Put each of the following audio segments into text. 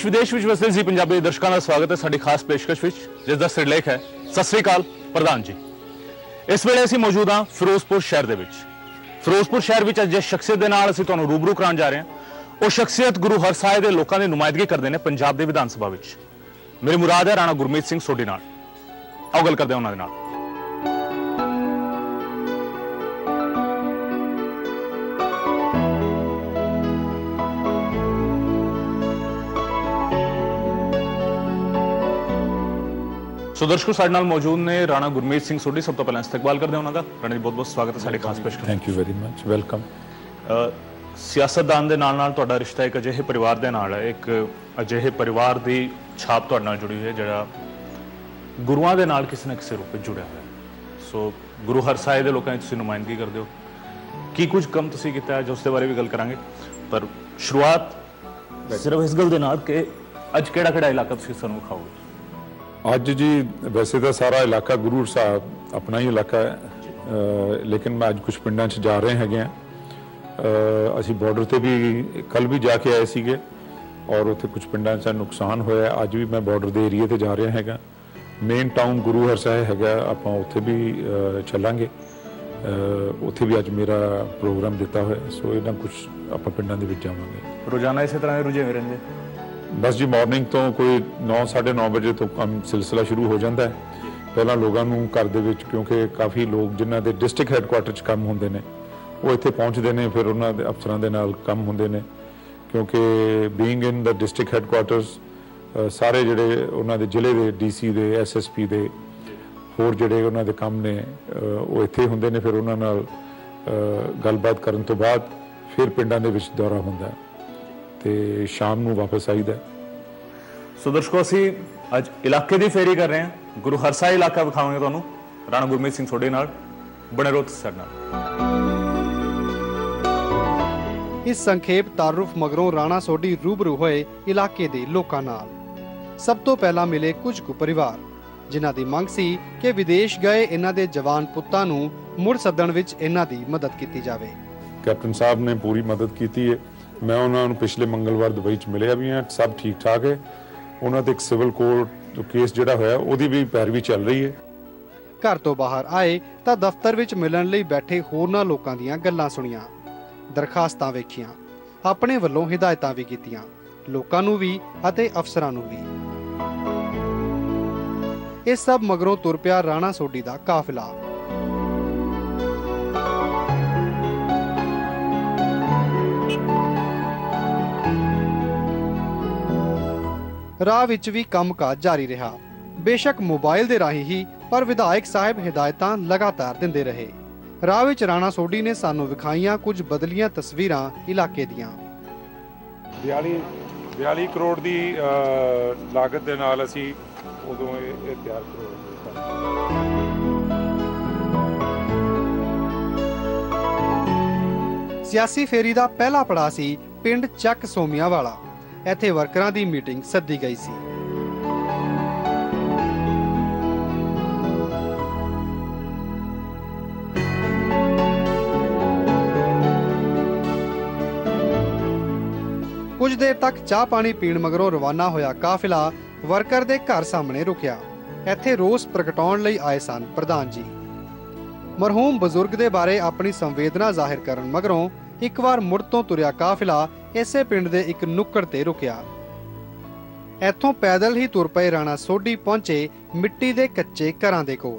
देश विदेश में वसदे जी पंजाबी दर्शकों का स्वागत है साडी खास पेशकश विच जिसका सिरलेख है सत श्री अकाल प्रधान जी। इस वेले असीं मौजूद हाँ फिरोजपुर शहर दे विच। फिरोजपुर शहर विच जिस शख्सियत दे नाल असीं तुहानूं रूबरू कराउण जा रहे हैं वो शख्सियत गुरु हरसाए दे लोकां दी नुमाइंदगी करदे ने पंजाब दे विधान सभा विच। मेरी मुराद है राणा गुरमीत सिंह सोढी नाल। आओ गल करदे हां उन्हां दे नाल। सो दर्शकों साडे नाल मौजूद ने राणा गुरमीत सिंह सोढी। सब तो पहले इस्तकबाल करदे उन्हां दा। राणा जी बहुत बहुत स्वागत है साडे खास पेशकश। Thank you very much, welcome. सियासतदान दे नाल नाल तुहाडा रिश्ता एक अजिहे परिवार दे नाल है, एक अजिहे परिवार दी छाप तुहाडे नाल जुड़ी हुई है जिहड़ा गुरुआं दे नाल किसी ना किसी रूप में जुड़िया हुआ है। सो गुरु हरसाए दे लोकां दी तुसीं नुमाइंदगी करदे हो, की कुछ कम तुसीं कीता है जो उसदे बारे भी गल करांगे, पर शुरुआत सिर्फ इस गल दे नाल कि अज किहड़ा इलाका तुसीं सानूं विखाओगे? अज जी वैसे तो सारा इलाका गुरु साहब अपना ही इलाका है, लेकिन मैं अज कुछ पिंडां च जा रहे हैं। असी बॉर्डर से भी कल भी जाके आए सीगे और उत्थे कुछ पिंडां च नुकसान होया। अज भी मैं बॉर्डर के एरिए ते जा रहा है। मेन टाउन गुरु हरसाए है, आपां उत्थे भी चलांगे। उत्थे भी अज मेरा प्रोग्राम दिता हुआ, सो इन्हां कुछ आपां पिंडां दे विच जावांगे। रोजाना इस तरह रुझे रहंदे? बस जी मॉर्निंग तो कोई 9 साढ़े 9 बजे तो काम सिलसिला शुरू हो जाता है। पहला लोगों को घर दे विच क्योंकि काफ़ी लोग जिन्हों के डिस्ट्रिक्ट हैडकुआटर च काम होंदे ने वो इत्थे पहुँचते हैं, फिर उन्होंने अफसरां दे नाल काम होंदे ने क्योंकि being in the district headquarters सारे जिहड़े उन्हों दे जिले दे डीसी दे SSP दे होर जिहड़े उन्हों दे काम ने वो इत्थे होंदे ने। फिर उन्होंने नाल गलबात करन तो बाद फिर पिंडां दे विच दौरा होंदा है ते शाम नूं वापस आईदा। सो दर्शकों असीं अज इलाके की फेरी कर रहे हैं, गुरु हरसाए इलाका विखावांगे तुहानूं राणा गुरमीत सिंह सोढी नाल। बने रहो साडे नाल। इस संखेप तारुफ मगरों राणा सोढी रूबरू होए इलाके दे लोकां नाल। सब तो पहला मिले कुछ कु परिवार जिन्हां दी मंग सी कि विदेश गए इन्हां दे जवान पुत्तां नूं मुड़ सद्दण विच इन्हां दी मदद कीती जावे। कैप्टन साहब ने पूरी मदद की है। मैं उन्होंने पिछले मंगलवार दुबई च मिलिया भी हैं, सब ठीक ठाक है। उन्होंने एक सिविल कोर्ट केस जिहड़ा होया उहदी भी पैरवी चल रही है। घर तो बाहर आए तां दफ्तर विच मिलण लई बैठे होरनां लोकां दीयां गल्लां सुणीਆਂ, दरखास्तां वेखीਆਂ, अपने वल्लों हिदायतां भी कीतीਆਂ, लोकां नूं भी अते अफसरां नूं भी। इस सब मगरों तुर पिया राणा सोढी दा काफिला। राह विच भी कामकाज जारी रहा, बेशक मोबाइल दे राही ही, पर विधायक साहब हिदायतां लगातार दिंदे रहे। राह विच राणा सोढी ने सानू विखाईयां कुछ बदलियां तस्वीरां इलाके दियां। 42 करोड़ दी लागत दे नाल असी उदों ये तैयार करवाया। सियासी फेरी दा पहला पड़ाव सी पिंड ਚੱਕ सोमिया वाला। ਇੱਥੇ ਵਰਕਰਾਂ ਦੀ ਮੀਟਿੰਗ ਸੱਦੀ ਗਈ ਸੀ। ਕੁਝ ਦੇਰ ਤੱਕ ਚਾਹ ਪਾਣੀ ਪੀਣ ਮਗਰੋਂ ਰਵਾਨਾ ਹੋਇਆ ਕਾਫਿਲਾ ਵਰਕਰ ਦੇ ਘਰ ਸਾਹਮਣੇ ਰੁਕਿਆ। ਇੱਥੇ ਰੋਸ ਪ੍ਰਗਟਾਉਣ ਲਈ ਆਏ ਸਨ ਪ੍ਰਧਾਨ ਜੀ। ਮਰਹੂਮ ਬਜ਼ੁਰਗ ਦੇ ਬਾਰੇ ਆਪਣੀ ਸੰਵੇਦਨਾ ਜ਼ਾਹਿਰ ਕਰਨ ਮਗਰੋਂ ਇੱਕ ਵਾਰ ਮੁੜ ਤੋਂ ਤੁਰਿਆ ਕਾਫਿਲਾ ਇਸੇ ਪਿੰਡ ਦੇ ਇੱਕ ਨੁੱਕੜ ਤੇ ਰੁਕਿਆ। ਇੱਥੋਂ ਪੈਦਲ ਹੀ ਤੁਰ ਪਏ ਰਾਣਾ ਸੋਢੀ ਪਹੁੰਚੇ ਮਿੱਟੀ ਦੇ ਕੱਚੇ ਘਰਾਂ ਦੇ ਕੋਲ।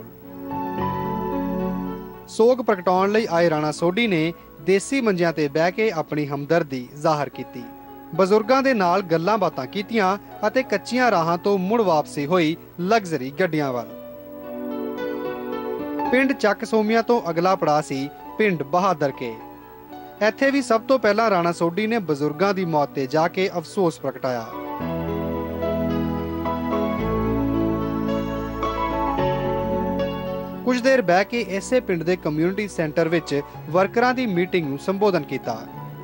ਸੋਗ ਪ੍ਰਗਟਾਉਣ ਲਈ ਆਏ ਰਾਣਾ ਸੋਢੀ ਨੇ ਦੇਸੀ ਮੰਜਿਆਂ ਤੇ ਬਹਿ ਕੇ ਆਪਣੀ ਹਮਦਰਦੀ ਜ਼ਾਹਰ ਕੀਤੀ। ਬਜ਼ੁਰਗਾਂ ਦੇ ਨਾਲ ਗੱਲਾਂ ਬਾਤਾਂ ਕੀਤੀਆਂ ਅਤੇ ਕੱਚੀਆਂ ਰਾਹਾਂ ਤੋਂ ਮੁੜ ਵਾਪਸੀ ਹੋਈ ਲਗਜ਼ਰੀ ਗੱਡੀਆਂ ਵੱਲ। ਪਿੰਡ ਚੱਕ ਸੋਮੀਆਂ ਤੋਂ ਅਗਲਾ ਪੜਾਅ ਸੀ ਪਿੰਡ ਬਹਾਦਰ ਕੇ। ਇੱਥੇ ਵੀ ਸਭ ਤੋਂ ਪਹਿਲਾਂ ਰਾਣਾ ਸੋਢੀ ਨੇ ਬਜ਼ੁਰਗਾਂ ਦੀ ਮੌਤ ਤੇ ਜਾ ਕੇ ਅਫਸੋਸ ਪ੍ਰਗਟਾਇਆ। ਕੁਝ ਦੇਰ ਬਹਿ ਕੇ ਇਸੇ ਪਿੰਡ ਦੇ ਕਮਿਊਨਿਟੀ ਸੈਂਟਰ ਵਿੱਚ ਵਰਕਰਾਂ ਦੀ ਮੀਟਿੰਗ ਨੂੰ ਸੰਬੋਧਨ ਕੀਤਾ।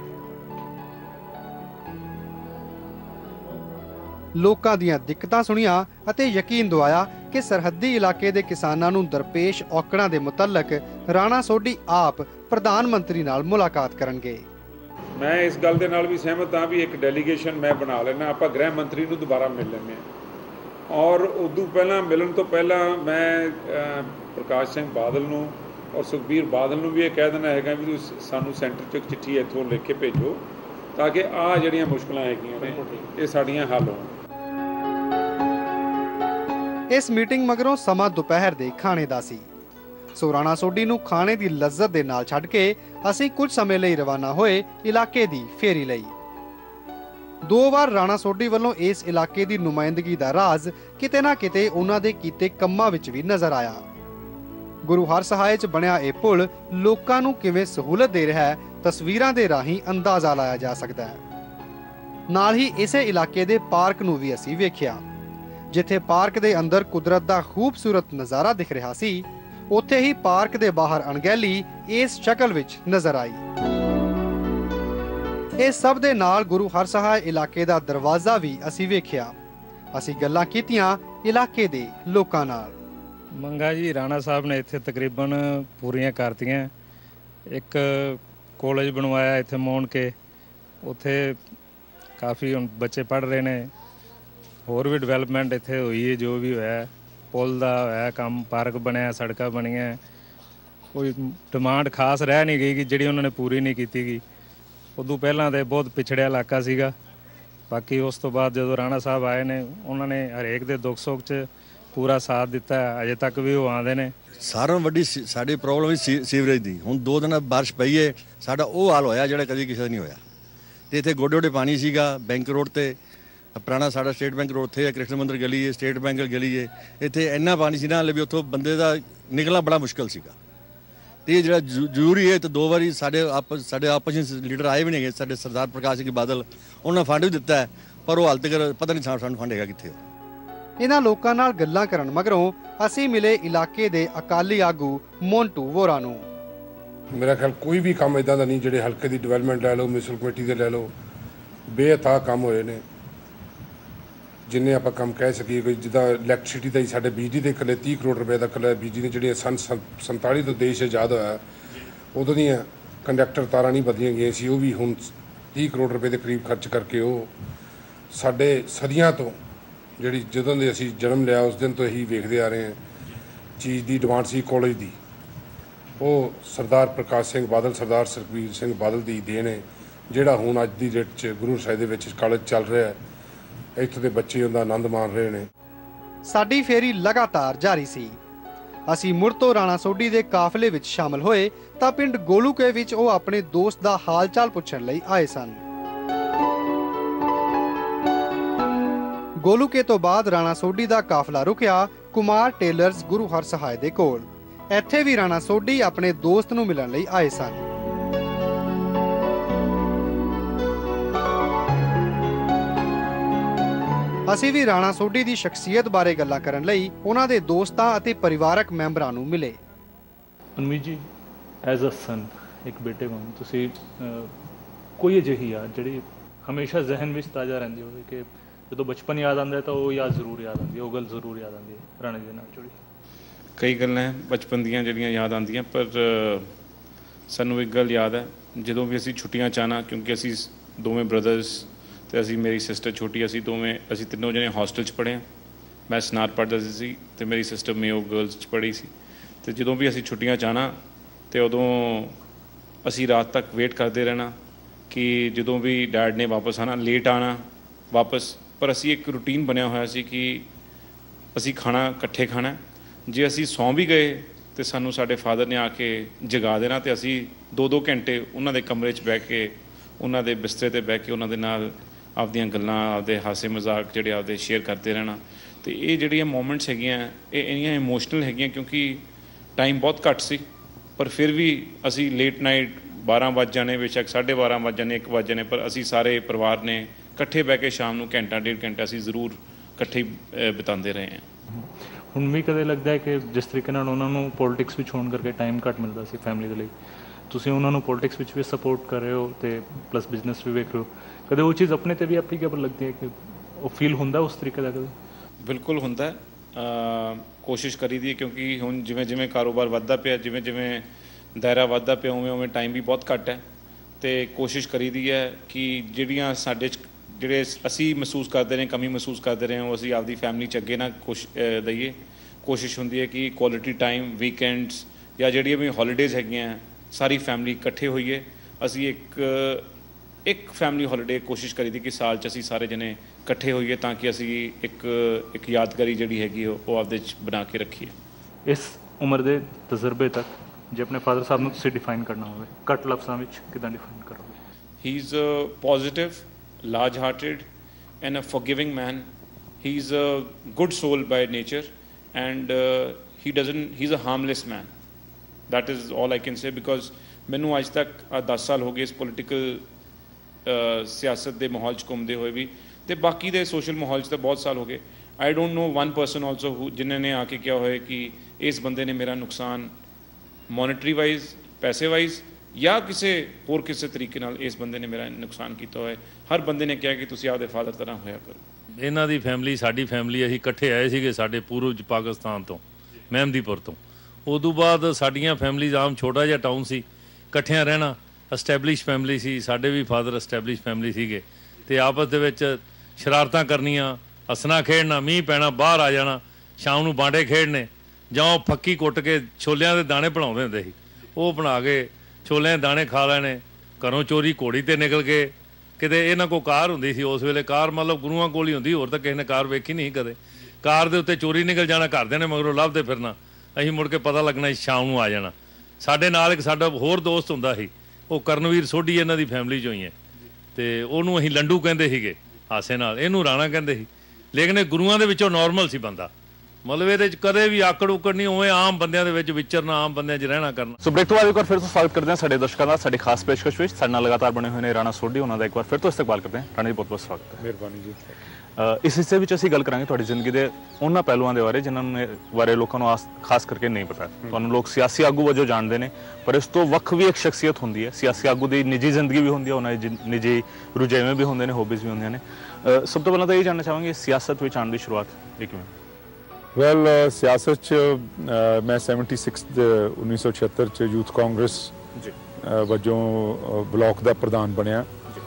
ਲੋਕਾਂ ਦੀਆਂ ਦਿੱਕਤਾਂ ਸੁਣੀਆਂ ਅਤੇ ਯਕੀਨ ਦਿਵਾਇਆ ਕਿ ਸਰਹੱਦੀ ਇਲਾਕੇ ਦੇ ਕਿਸਾਨਾਂ ਨੂੰ ਦਰਪੇਸ਼ ਔਕੜਾਂ ਦੇ ਮੁਤਲਕ ਰਾਣਾ ਸੋਢੀ ਆਪ ਪ੍ਰਧਾਨ ਮੰਤਰੀ ਨਾਲ ਮੁਲਾਕਾਤ ਕਰਨਗੇ। मैं इस गल दे नाल भी सहमत हाँ भी एक डेलीगेशन मैं बना लेना, आप गृह मंत्री नूं दोबारा मिल लेंगे। और उदों पहला मिलन तो पहला मैं प्रकाश सिंह बादल नूं और सुखबीर बादल नूं भी ये कह देना है भी सानूं सेंटर 'च एक चिट्ठी इत्थों लिख के भेजो ताकि आह जिहड़ियां मुश्किलां हैगियां ने ये साडीਆਂ हल होण। इस मीटिंग मगरों समा दोपहर ਦੇ ਖਾਣੇ ਦਾ ਸੀ। ਸੋ ਰਾਣਾ ਸੋਢੀ ਨੂੰ ਖਾਣੇ ਦੀ ਲੱਜ਼ਤ ਦੇ ਨਾਲ ਛੱਡ ਕੇ ਅਸੀਂ ਕੁਝ ਸਮੇਂ ਲਈ ਰਵਾਨਾ ਹੋਏ ਇਲਾਕੇ ਦੀ ਫੇਰੀ ਲਈ। 2 ਵਾਰ ਰਾਣਾ ਸੋਢੀ ਵੱਲੋਂ ਇਸ ਇਲਾਕੇ ਦੀ ਨੁਮਾਇੰਦਗੀ ਦਾ ਰਾਜ਼ ਕਿਤੇ ਨਾ ਕਿਤੇ ਉਹਨਾਂ ਦੇ ਕੀਤੇ ਕੰਮਾਂ ਵਿੱਚ ਵੀ ਨਜ਼ਰ ਆਇਆ। ਗੁਰੂ ਹਰ ਸਹਾਏ 'ਚ ਬਣਿਆ ਇਹ ਪੁਲ ਲੋਕਾਂ ਨੂੰ ਕਿਵੇਂ ਸਹੂਲਤ ਦੇ ਰਿਹਾ ਹੈ, ਤਸਵੀਰਾਂ ਦੇ ਰਾਹੀਂ ਅੰਦਾਜ਼ਾ ਲਾਇਆ ਜਾ ਸਕਦਾ ਹੈ। ਨਾਲ ਹੀ ਇਸੇ ਇਲਾਕੇ ਦੇ ਪਾਰਕ ਨੂੰ ਵੀ ਅਸੀਂ ਵੇਖਿਆ। ਜਿੱਥੇ ਪਾਰਕ ਦੇ ਅੰਦਰ ਕੁਦਰਤ ਦਾ ਖੂਬਸੂਰਤ ਨਜ਼ਾਰਾ ਦਿਖ ਰਿਹਾ ਸੀ, ਉੱਥੇ ਹੀ ਪਾਰਕ ਦੇ ਬਾਹਰ ਅਣਗਹਿਲੀ ਇਸ ਸ਼ਕਲ ਵਿੱਚ ਨਜ਼ਰ ਆਈ। ਇਸ ਸਭ ਦੇ ਨਾਲ ਗੁਰੂ ਹਰਸਹਾਏ ਇਲਾਕੇ ਦਾ ਦਰਵਾਜ਼ਾ ਵੀ ਅਸੀਂ ਵੇਖਿਆ। ਅਸੀਂ ਗੱਲਾਂ ਕੀਤੀਆਂ ਇਲਾਕੇ ਦੇ ਲੋਕਾਂ ਨਾਲ। ਮੰਗਾ ਜੀ ਰਾਣਾ ਸਾਹਿਬ ਨੇ ਇੱਥੇ ਤਕਰੀਬਨ ਪੂਰੀਆਂ ਕਰਤੀਆਂ। ਇੱਕ ਕਾਲਜ ਬਣਵਾਇਆ ਇੱਥੇ ਮੋਣ ਕੇ, ਉੱਥੇ ਕਾਫੀ ਹੁਣ ਬੱਚੇ ਪੜ੍ਹ ਰਹੇ ਨੇ। ਹੋਰ ਵੀ ਡਿਵੈਲਪਮੈਂਟ ਇੱਥੇ ਹੋਈ ਹੈ, ਜੋ ਵੀ ਹੋਇਆ ਪੁਲ ਦਾ ਹੋਇਆ ਕੰਮ, ਪਾਰਕ ਬਣਿਆ, ਸੜਕਾਂ ਬਣੀਆਂ। ਕੋਈ ਡਿਮਾਂਡ ਖਾਸ ਰਹਿ ਨਹੀਂ ਗਈ ਕਿ ਜਿਹੜੀ ਉਹਨਾਂ ਨੇ ਪੂਰੀ ਨਹੀਂ ਕੀਤੀ ਗਈ। ਉਦੋਂ ਪਹਿਲਾਂ ਤਾਂ ਬਹੁਤ ਪਿਛੜਿਆ ਇਲਾਕਾ ਸੀਗਾ। ਬਾਕੀ ਉਸ ਤੋਂ ਬਾਅਦ ਜਦੋਂ ਰਾਣਾ ਸਾਹਿਬ ਆਏ ਨੇ, ਉਹਨਾਂ ਨੇ ਹਰੇਕ ਦੇ ਦੁੱਖ ਸੁੱਖ 'ਚ ਪੂਰਾ ਸਾਥ ਦਿੱਤਾ। ਅਜੇ ਤੱਕ ਵੀ ਉਹ ਆਉਂਦੇ ਨੇ। ਸਾਰਿਆਂ ਨੂੰ ਵੱਡੀ ਸਾਡੀ ਪ੍ਰੋਬਲਮ ਸੀਵਰੇਜ ਦੀ। ਹੁਣ 2 ਦਿਨ ਬਾਰਿਸ਼ ਪਈ ਹੈ, ਸਾਡਾ ਉਹ ਹਾਲ ਹੋਇਆ ਜਿਹੜਾ ਕਦੀ ਕਿਸੇ ਦਾ ਨਹੀਂ ਹੋਇਆ। ਅਤੇ ਇੱਥੇ ਗੋਡੇ ਗੋਡੇ ਪਾਣੀ ਸੀਗਾ। ਬੈਂਕ ਰੋਡ 'ਤੇ ਪੁਰਾਣਾ ਸਾਡਾ ਸਟੇਟ ਬੈਂਕ ਰੋਡ ਉੱਥੇ ਹੈ, ਕ੍ਰਿਸ਼ਨ ਮੰਦਰ ਗਲੀ ਹੈ, ਸਟੇਟ ਬੈਂਕ ਗਲੀ ਹੈ। ਇੱਥੇ ਇੰਨਾ ਪਾਣੀ ਸੀ ਨਾ ਹਾਲੇ ਵੀ ਉੱਥੋਂ ਬੰਦੇ ਦਾ ਨਿਕਲਣਾ ਬੜਾ ਮੁਸ਼ਕਿਲ ਸੀਗਾ। ਅਤੇ ਇਹ ਜਿਹੜਾ ਜ਼ਰੂਰੀ ਹੈ। ਤਾਂ 2 ਵਾਰੀ ਸਾਡੇ ਆਪੋਜੀਸ਼ਨ ਲੀਡਰ ਆਏ ਵੀ ਨਹੀਂ ਹੈਗੇ, ਸਾਡੇ ਸਰਦਾਰ ਪ੍ਰਕਾਸ਼ ਸਿੰਘ ਬਾਦਲ, ਉਹਨਾਂ ਫੰਡ ਵੀ ਦਿੱਤਾ ਹੈ, ਪਰ ਉਹ ਹਾਲ ਤੱਕ ਪਤਾ ਨਹੀਂ ਸਾਨੂੰ ਫੰਡ ਹੈਗਾ ਕਿੱਥੇ। ਇਹਨਾਂ ਲੋਕਾਂ ਨਾਲ ਗੱਲਾਂ ਕਰਨ ਮਗਰੋਂ ਅਸੀਂ ਮਿਲੇ ਇਲਾਕੇ ਦੇ ਅਕਾਲੀ ਆਗੂ ਮੋਂਟੂ ਵੋਰਾ ਨੂੰ। ਮੇਰਾ ਖਿਆਲ ਕੋਈ ਵੀ ਕੰਮ ਇਦਾਂ ਦਾ ਨਹੀਂ ਜਿਹੜੇ ਹਲਕੇ ਦੀ ਡਿਵੈਲਪਮੈਂਟ ਲੈ ਲਓ, ਮਿਊਨਿਸਪਲ ਕਮੇਟੀ ਦੇ ਲੈ ਲਓ, ਬੇਅਥਾਹ ਕੰਮ ਹੋਏ ਨੇ। ਜਿੰਨੇ ਆਪਾਂ ਕੰਮ ਕਹਿ ਸਕੀਏ, ਕੋਈ ਜਿੱਦਾਂ ਇਲੈਕਟ੍ਰਿਸਿਟੀ ਦਾ ਹੀ ਸਾਡੇ ਬਿਜਲੀ ਦੇ ਇਕੱਲੇ 30 ਕਰੋੜ ਰੁਪਏ ਦਾ ਇਕੱਲਾ ਬਿਜਲੀ ਦੀਆਂ ਜਿਹੜੀਆਂ ਸੰਨ 47 ਤੋਂ ਦੇਸ਼ ਆਜ਼ਾਦ ਹੋਇਆ ਉਦੋਂ ਦੀਆਂ ਕੰਡਕਟਰ ਤਾਰਾਂ ਨਹੀਂ ਬਦਲੀਆਂ ਗਈਆਂ ਸੀ, ਉਹ ਵੀ ਹੁਣ 30 ਕਰੋੜ ਰੁਪਏ ਦੇ ਕਰੀਬ ਖਰਚ ਕਰਕੇ ਉਹ ਸਾਡੇ ਸਦੀਆਂ ਤੋਂ ਜਿਹੜੀ ਜਦੋਂ ਦੇ ਅਸੀਂ ਜਨਮ ਲਿਆ ਉਸ ਦਿਨ ਤੋਂ ਇਹੀ ਵੇਖਦੇ ਆ ਰਹੇ ਹਾਂ ਚੀਜ਼ ਦੀ ਡਿਮਾਂਡ ਸੀ ਕਾਲਜ ਦੀ। ਉਹ ਸਰਦਾਰ ਪ੍ਰਕਾਸ਼ ਸਿੰਘ ਬਾਦਲ, ਸਰਦਾਰ ਸੁਖਬੀਰ ਸਿੰਘ ਬਾਦਲ ਦੀ ਦੇਣ ਹੈ ਜਿਹੜਾ ਹੁਣ ਅੱਜ ਦੀ ਡੇਟ 'ਚ ਗੁਰੂ ਸਾਹਿਬ ਦੇ ਵਿੱਚ ਕਾਲਜ ਚੱਲ ਰਿਹਾ ਹੈ। ਇੱਥੋਂ ਦੇ ਬੱਚੇ ਉਹਦਾ ਆਨੰਦ ਮਾਣ ਰਹੇ ਨੇ। ਸਾਡੀ ਫੇਰੀ ਲਗਾਤਾਰ ਜਾਰੀ ਸੀ। ਅਸੀਂ ਮੁੜ ਤੋਂ ਰਾਣਾ ਸੋਢੀ ਦੇ ਕਾਫਲੇ ਵਿੱਚ ਸ਼ਾਮਲ ਹੋਏ ਤਾਂ ਪਿੰਡ ਗੋਲੂਕੇ ਵਿੱਚ ਉਹ ਆਪਣੇ ਦੋਸਤ ਦਾ ਹਾਲ ਚਾਲ ਪੁੱਛਣ ਲਈ ਆਏ ਸਨ। ਗੋਲੂਕੇ ਤੋਂ ਬਾਅਦ ਰਾਣਾ ਸੋਢੀ ਦਾ ਕਾਫਲਾ ਰੁਕਿਆ ਕੁਮਾਰ ਟੇਲਰਸ ਗੁਰੂ ਹਰਸਹਾਏ ਦੇ ਕੋਲ। ਇੱਥੇ ਵੀ ਰਾਣਾ ਸੋਢੀ ਆਪਣੇ ਦੋਸਤ ਨੂੰ ਮਿਲਣ ਲਈ ਆਏ ਸਨ। ਅਸੀਂ ਵੀ ਰਾਣਾ ਸੋਢੀ ਦੀ ਸ਼ਖਸੀਅਤ ਬਾਰੇ ਗੱਲਾਂ ਕਰਨ ਲਈ ਉਹਨਾਂ ਦੇ ਦੋਸਤਾਂ ਅਤੇ ਪਰਿਵਾਰਕ ਮੈਂਬਰਾਂ ਨੂੰ ਮਿਲੇ। ਅਨਮੀਤ ਜੀ, ਐਜ਼ ਅ ਸਨ, ਇੱਕ ਬੇਟੇ ਵਾਂਗ ਤੁਸੀਂ ਕੋਈ ਅਜਿਹੀ ਯਾਦ ਜਿਹੜੀ ਹਮੇਸ਼ਾ ਜ਼ਿਹਨ ਵਿੱਚ ਤਾਜ਼ਾ ਰਹਿੰਦੀ ਹੋਵੇ ਕਿ ਜਦੋਂ ਬਚਪਨ ਯਾਦ ਆਉਂਦਾ ਤਾਂ ਉਹ ਯਾਦ ਜ਼ਰੂਰ ਯਾਦ ਆਉਂਦੀ ਹੈ, ਉਹ ਗੱਲ ਜ਼ਰੂਰ ਯਾਦ ਆਉਂਦੀ ਹੈ ਰਾਣਾ ਜੀ ਦੇ ਨਾਲ ਜੁੜੀ? ਕਈ ਗੱਲਾਂ ਬਚਪਨ ਦੀਆਂ ਜਿਹੜੀਆਂ ਯਾਦ ਆਉਂਦੀਆਂ, ਪਰ ਸਾਨੂੰ ਇੱਕ ਗੱਲ ਯਾਦ ਹੈ ਜਦੋਂ ਵੀ ਅਸੀਂ ਛੁੱਟੀਆਂ 'ਚ ਆਉਣਾ, ਕਿਉਂਕਿ ਅਸੀਂ ਦੋਵੇਂ ਬ੍ਰਦਰਸ ਅਤੇ ਅਸੀਂ ਮੇਰੀ ਸਿਸਟਰ ਛੋਟੀ, ਅਸੀਂ ਤਿੰਨੋਂ ਜਣੇ ਹੋਸਟਲ 'ਚ ਪੜ੍ਹੇ ਹਾਂ। ਮੈਂ ਸਨਾਰ ਪੜ੍ਹਦਾ ਸੀ ਅਤੇ ਮੇਰੀ ਸਿਸਟਰ ਮੇਓ ਗਰਲਸ 'ਚ ਪੜ੍ਹੀ ਸੀ। ਅਤੇ ਜਦੋਂ ਵੀ ਅਸੀਂ ਛੁੱਟੀਆਂ 'ਚ ਆਉਣਾ ਅਤੇ ਉਦੋਂ ਅਸੀਂ ਰਾਤ ਤੱਕ ਵੇਟ ਕਰਦੇ ਰਹਿਣਾ ਕਿ ਜਦੋਂ ਵੀ ਡੈਡ ਨੇ ਵਾਪਸ ਆਉਣਾ, ਲੇਟ ਆਉਣਾ ਵਾਪਸ। ਪਰ ਅਸੀਂ ਇੱਕ ਰੂਟੀਨ ਬਣਿਆ ਹੋਇਆ ਸੀ ਕਿ ਅਸੀਂ ਖਾਣਾ ਇਕੱਠੇ ਖਾਣਾ। ਜੇ ਅਸੀਂ ਸੌਂ ਵੀ ਗਏ ਅਤੇ ਸਾਨੂੰ ਸਾਡੇ ਫਾਦਰ ਨੇ ਆ ਕੇ ਜਗਾ ਦੇਣਾ ਅਤੇ ਅਸੀਂ 2-2 ਘੰਟੇ ਉਹਨਾਂ ਦੇ ਕਮਰੇ 'ਚ ਬਹਿ ਕੇ, ਉਹਨਾਂ ਦੇ ਬਿਸਤਰੇ 'ਤੇ ਬਹਿ ਕੇ ਉਹਨਾਂ ਦੇ ਨਾਲ ਆਪਦੀਆਂ ਗੱਲਾਂ, ਆਪਦੇ ਹਾਸੇ ਮਜ਼ਾਕ ਜਿਹੜੇ ਆਪਦੇ ਸ਼ੇਅਰ ਕਰਦੇ ਰਹਿਣਾ। ਅਤੇ ਇਹ ਜਿਹੜੀਆਂ ਮੂਮੈਂਟਸ ਹੈਗੀਆਂ ਇਹ ਇੰਨੀਆਂ ਇਮੋਸ਼ਨਲ ਹੈਗੀਆਂ ਕਿਉਂਕਿ ਟਾਈਮ ਬਹੁਤ ਘੱਟ ਸੀ, ਪਰ ਫਿਰ ਵੀ ਅਸੀਂ ਲੇਟ ਨਾਈਟ 12 ਵੱਜ ਜਾਣੇ, ਬੇਸ਼ੱਕ 12:30 ਵੱਜ ਜਾਣੇ, 1 ਵੱਜ ਜਾਣੇ, ਪਰ ਅਸੀਂ ਸਾਰੇ ਪਰਿਵਾਰ ਨੇ ਇਕੱਠੇ ਬਹਿ ਕੇ ਸ਼ਾਮ ਨੂੰ ਘੰਟਾ 1.5 ਘੰਟਾ ਅਸੀਂ ਜ਼ਰੂਰ ਇਕੱਠੇ ਬਿਤਾਉਂਦੇ ਰਹੇ ਹਾਂ। ਹੁਣ ਵੀ ਕਦੇ ਲੱਗਦਾ ਹੈ ਕਿ ਜਿਸ ਤਰੀਕੇ ਨਾਲ ਉਹਨਾਂ ਨੂੰ ਪੋਲੀਟਿਕਸ ਵਿੱਚ ਹੋਣ ਕਰਕੇ ਟਾਈਮ ਘੱਟ ਮਿਲਦਾ ਸੀ ਫੈਮਿਲੀ ਦੇ ਲਈ, ਤੁਸੀਂ ਉਹਨਾਂ ਨੂੰ ਪੋਲੀਟਿਕਸ ਵਿੱਚ ਵੀ ਸਪੋਰਟ ਕਰ ਰਹੇ ਹੋ ਅਤੇ ਪਲੱਸ ਬਿਜ਼ਨਸ ਵੀ ਵੇਖ ਰਹੇ ਹੋ, ਕਦੇ ਉਹ ਚੀਜ਼ ਆਪਣੇ 'ਤੇ ਵੀ ਐਪਲੀਕੇਬਲ ਲੱਗਦੀ ਹੈ ਕਿ ਉਹ ਫੀਲ ਹੁੰਦਾ ਉਸ ਤਰੀਕੇ ਦਾ? ਕਦੇ ਬਿਲਕੁਲ ਹੁੰਦਾ। ਕੋਸ਼ਿਸ਼ ਕਰੀ ਦੀ ਕਿਉਂਕਿ ਹੁਣ ਜਿਵੇਂ ਜਿਵੇਂ ਕਾਰੋਬਾਰ ਵੱਧਦਾ ਪਿਆ, ਜਿਵੇਂ ਜਿਵੇਂ ਦਾਇਰਾ ਵੱਧਦਾ ਪਿਆ, ਉਵੇਂ ਉਵੇਂ ਟਾਈਮ ਵੀ ਬਹੁਤ ਘੱਟ ਹੈ। ਤੇ ਕੋਸ਼ਿਸ਼ ਕਰੀਦੀ ਹੈ ਕਿ ਜਿਹੜੀਆਂ ਸਾਡੇ ਜਿਹੜੇ ਅਸੀਂ ਮਹਿਸੂਸ ਕਰਦੇ ਰਹੇ ਕਮੀ ਮਹਿਸੂਸ ਕਰਦੇ ਰਹੇ ਉਹ ਅਸੀਂ ਆਪਦੀ ਫੈਮਿਲੀ 'ਚ ਅੱਗੇ ਨਾ ਦਈਏ। ਕੋਸ਼ਿਸ਼ ਹੁੰਦੀ ਹੈ ਕਿ ਕੁਆਲਿਟੀ ਟਾਈਮ ਵੀਕਐਂਡਸ ਜਾਂ ਜਿਹੜੀਆਂ ਵੀ ਹੌਲੀਡੇਜ਼ ਹੈਗੀਆਂ ਸਾਰੀ ਫੈਮਿਲੀ ਇਕੱਠੇ ਹੋਈਏ। ਅਸੀਂ ਇੱਕ ਫੈਮਿਲੀ ਹੌਲੀਡੇ ਕੋਸ਼ਿਸ਼ ਕਰੀਦੀ ਕਿ ਸਾਲ 'ਚ ਅਸੀਂ ਸਾਰੇ ਜਣੇ ਇਕੱਠੇ ਹੋਈਏ ਤਾਂ ਕਿ ਅਸੀਂ ਇੱਕ ਯਾਦਗਾਰੀ ਜਿਹੜੀ ਹੈਗੀ ਉਹ ਆਪਦੇ 'ਚ ਬਣਾ ਕੇ ਰੱਖੀਏ। ਇਸ ਉਮਰ ਦੇ ਤਜਰਬੇ ਤੱਕ ਜੇ ਆਪਣੇ ਫਾਦਰ ਸਾਹਿਬ ਨੂੰ ਤੁਸੀਂ ਡਿਫਾਈਨ ਕਰਨਾ ਹੋਵੇ ਘੱਟ ਲਫ਼ਜ਼ਾਂ ਵਿੱਚ ਕਿੱਦਾਂ ਡਿਫਾਈਨ ਕਰੋਗੇ? He is a positive, large hearted and a forgiving man. He's a good soul by nature and he's a harmless man. That is all I can say because ਮੈਨੂੰ ਅੱਜ ਤੱਕ 10 ਸਾਲ ਹੋ ਗਏ ਇਸ ਪੋਲੀਟੀਕਲ ਸਿਆਸਤ ਦੇ ਮਾਹੌਲ 'ਚ ਘੁੰਮਦੇ ਹੋਏ ਵੀ ਤੇ ਬਾਕੀ ਦੇ ਸੋਸ਼ਲ ਮਾਹੌਲ 'ਚ ਤਾਂ ਬਹੁਤ ਸਾਲ ਹੋ ਗਏ। I don't know one person also ਜਿਨ੍ਹਾਂ ਨੇ ਆ ਕੇ ਕਿਹਾ ਹੋਇਆ ਕਿ ਇਸ ਬੰਦੇ ਨੇ ਮੇਰਾ ਨੁਕਸਾਨ ਮੋਨਿਟਰੀ ਵਾਈਜ਼ ਪੈਸੇ ਵਾਈਜ਼ ਜਾਂ ਕਿਸੇ ਤਰੀਕੇ ਨਾਲ ਇਸ ਬੰਦੇ ਨੇ ਮੇਰਾ ਨੁਕਸਾਨ ਕੀਤਾ ਹੋਇਆ। ਹਰ ਬੰਦੇ ਨੇ ਕਿਹਾ ਕਿ ਤੁਸੀਂ ਆਪਦੇ ਫਾਦਰ ਤਰ੍ਹਾਂ ਹੋਇਆ ਕਰੋ। ਇਹਨਾਂ ਦੀ ਫੈਮਿਲੀ ਸਾਡੀ ਫੈਮਿਲੀ ਅਸੀਂ ਇਕੱਠੇ ਆਏ ਸੀਗੇ ਸਾਡੇ ਪੂਰਬ 'ਚ ਪਾਕਿਸਤਾਨ ਤੋਂ ਮਹਿਮਦੀਪੁਰ ਤੋਂ। ਉਦੋਂ ਬਾਅਦ ਸਾਡੀਆਂ ਫੈਮਿਲੀਜ਼ ਆਮ ਛੋਟਾ ਜਿਹਾ ਟਾਊਨ ਸੀ, ਇਕੱਠਿਆਂ ਰਹਿਣਾ, ਐਸਟੈਬਲਿਸ਼ ਫੈਮਿਲੀ ਸੀ, ਸਾਡੇ ਵੀ ਫਾਦਰ ਐਸਟੈਬਲਿਸ਼ ਫੈਮਿਲੀ ਸੀਗੇ ਅਤੇ ਆਪਸ ਦੇ ਵਿੱਚ ਸ਼ਰਾਰਤਾਂ ਕਰਨੀਆਂ, ਹੱਸਣਾ ਖੇਡਣਾ, ਮੀਂਹ ਪੈਣਾ ਬਾਹਰ ਆ ਜਾਣਾ, ਸ਼ਾਮ ਨੂੰ ਬਾਂਡੇ ਖੇਡਣੇ ਜਾਂ ਉਹ ਫੱਕੀ ਕੁੱਟ ਕੇ ਛੋਲਿਆਂ ਦੇ ਦਾਣੇ ਬਣਾਉਂਦੇ ਹੁੰਦੇ ਸੀ, ਉਹ ਬਣਾ ਕੇ ਛੋਲਿਆਂ ਦੇ ਦਾਣੇ ਖਾ ਲੈਣੇ। ਘਰੋਂ ਚੋਰੀ ਘੋੜੀ 'ਤੇ ਨਿਕਲ ਕੇ ਕਿਤੇ ਇਹਨਾਂ ਕੋਲ ਕਾਰ ਹੁੰਦੀ ਸੀ ਉਸ ਵੇਲੇ, ਕਾਰ ਮਤਲਬ ਗੁਰੂਆਂ ਕੋਲ ਹੀ ਹੁੰਦੀ, ਹੋਰ ਤਾਂ ਕਿਸੇ ਨੇ ਕਾਰ ਵੇਖੀ ਨਹੀਂ ਕਦੇ। ਕਾਰ ਦੇ ਉੱਤੇ ਚੋਰੀ ਨਿਕਲ ਜਾਣਾ, ਘਰਦਿਆਂ ਨੇ ਮਗਰੋਂ ਲੱਭਦੇ ਫਿਰਨਾ, ਅਸੀਂ ਮੁੜ ਕੇ ਪਤਾ ਲੱਗਣਾ ਸ਼ਾਮ ਨੂੰ ਆ ਜਾਣਾ। ਸਾਡੇ ਨਾਲ ਇੱਕ ਸਾਡਾ ਹੋਰ ਦੋਸਤ ਹੁੰਦਾ ਸੀ, ਉਹ ਕਰਨਵੀਰ ਸੋਢੀ ਇਹਨਾਂ ਦੀ ਫੈਮਿਲੀ 'ਚੋਂ ਹੀ ਹੈ ਅਤੇ ਉਹਨੂੰ ਅਸੀਂ ਲੰਡੂ ਕਹਿੰਦੇ ਸੀਗੇ ਹਾਸੇ ਨਾਲ, ਇਹਨੂੰ ਰਾਣਾ ਕਹਿੰਦੇ ਸੀ। ਲੇਕਿਨ ਇਹ ਗੁਰੂਆਂ ਦੇ ਵਿੱਚੋਂ ਨੋਰਮਲ ਸੀ ਬੰਦਾ, ਮਤਲਬ ਇਹਦੇ 'ਚ ਕਦੇ ਵੀ ਆਕੜ ਉਕੜ ਨਹੀਂ, ਉਵੇਂ ਆਮ ਬੰਦਿਆਂ ਦੇ ਵਿੱਚ ਵਿਚਰਨਾ, ਆਮ ਬੰਦਿਆਂ 'ਚ ਰਹਿਣਾ ਕਰਨਾ। ਸੋ ਬ੍ਰੇਕ ਤੋਂ ਬਾਅਦ ਇੱਕ ਵਾਰ ਫਿਰ ਤੋਂ ਸਵਾਗਤ ਕਰਦੇ ਹਾਂ ਸਾਡੇ ਦਰਸ਼ਕਾਂ ਦਾ ਸਾਡੀ ਖਾਸ ਪੇਸ਼ਕਸ਼ ਵਿੱਚ। ਸਾਡੇ ਨਾਲ ਲਗਾਤਾਰ ਬਣੇ ਹੋਏ ਨੇ ਰਾਣਾ ਸੋਢੀ, ਉਹਨਾਂ ਦਾ ਇੱਕ ਵਾਰ ਫਿਰ ਤੋਂ ਇਸਤਕਬਾਲ ਕਰਦੇ ਹਾਂ। ਰਾਣਾ ਜੀ ਬਹੁਤ ਬਹੁਤ ਸਵਾਗਤ ਹੈ। ਮਿਹਰਬਾਨੀ ਜੀ। ਇਸ ਹਿੱਸੇ ਵਿੱਚ ਅਸੀਂ ਗੱਲ ਕਰਾਂਗੇ ਤੁਹਾਡੀ ਜ਼ਿੰਦਗੀ ਦੇ ਉਹਨਾਂ ਪਹਿਲੂਆਂ ਦੇ ਬਾਰੇ ਜਿਨ੍ਹਾਂ ਨੂੰ ਬਾਰੇ ਲੋਕਾਂ ਨੂੰ ਖਾਸ ਕਰਕੇ ਨਹੀਂ ਪਤਾ। ਤੁਹਾਨੂੰ ਲੋਕ ਸਿਆਸੀ ਆਗੂ ਵਜੋਂ ਜਾਣਦੇ ਨੇ, ਪਰ ਇਸ ਤੋਂ ਵੱਖ ਵੀ ਇੱਕ ਸ਼ਖਸੀਅਤ ਹੁੰਦੀ ਹੈ। ਸਿਆਸੀ ਆਗੂ ਦੀ ਨਿੱਜੀ ਜ਼ਿੰਦਗੀ ਵੀ ਹੁੰਦੀ ਹੈ, ਉਹਨਾਂ ਦੀ ਨਿੱਜੀ ਰੁਝੇਵੇਂ ਵੀ ਹੁੰਦੇ ਨੇ, ਹੋਬੀਜ਼ ਵੀ ਹੁੰਦੀਆਂ ਨੇ। ਸਭ ਤੋਂ ਪਹਿਲਾਂ ਤਾਂ ਇਹ ਜਾਣਨਾ ਚਾਹਾਂਗੇ ਸਿਆਸਤ ਵਿੱਚ ਆਉਣ ਦੀ ਸ਼ੁਰੂਆਤ ਇਹ ਕਿਵੇਂ? ਵੈਲ ਸਿਆਸਤ 'ਚ ਮੈਂ 1976 'ਚ ਯੂਥ ਕਾਂਗਰਸ ਵਜੋਂ ਬਲਾਕ ਦਾ ਪ੍ਰਧਾਨ ਬਣਿਆ।